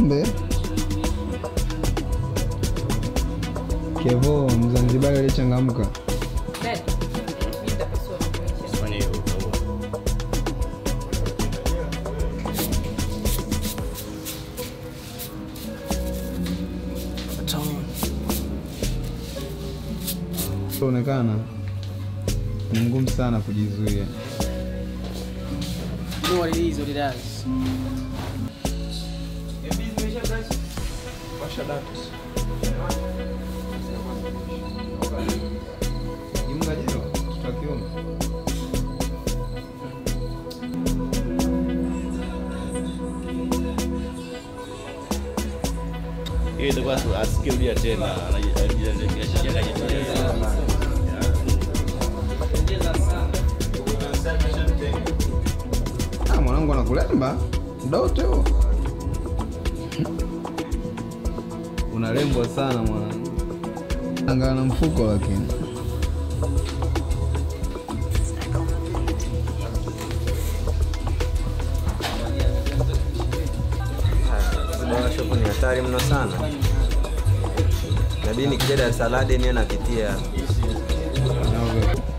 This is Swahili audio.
kumbe. Kevo Mzanzibari alichangamka. Fanya hivyo utaua. Inaonekana ni ngumu sana kujizuia. No, what it is, what it does. Imgajiro tutakiona. Yeye itakuwa asikirudia tena, Mwanangu anakulemba ndoto huo. Unalembwa sana mwanangu. Angana mfuko lakini. Bwana shopu ni hatari mno sana. Nabidi nikija Dar es Salaam niwe napitia. Okay.